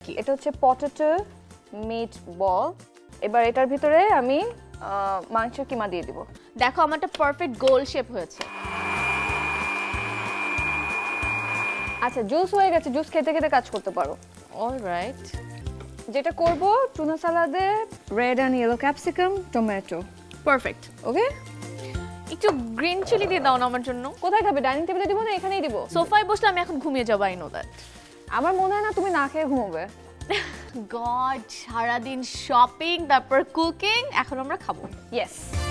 এটা হচ্ছে potato meet বল। এবার এটার ভিতরে আমি মাংসের কিমা দিয়ে দিব। দেখো আমারটা পারফেক্ট গোল শেপ হয়েছে। আচ্ছা জুস হয়ে গেছে, জুস খেতে খেতে কাজ করতে পারো। অলরাইট, যেটা করব টুনা সালাদে red and yellow capsicum tomato. Perfect. Okay, একটু গ্রিন চিলি দিয়ে দাও না আমার জন্য। কোথায় খাবে? ডাইনিং টেবিলে দিব না এখানেই দিব? সোফায় বসলে আমি এখন ঘুমিয়ে যাবো, আই নো দ্যাট। আমার মনে হয় না তুমি না খেয়ে ঘুমোবে। গড, সারাদিন শপিং তারপর কুকিং, এখন আমরা খাবো। ইয়েস।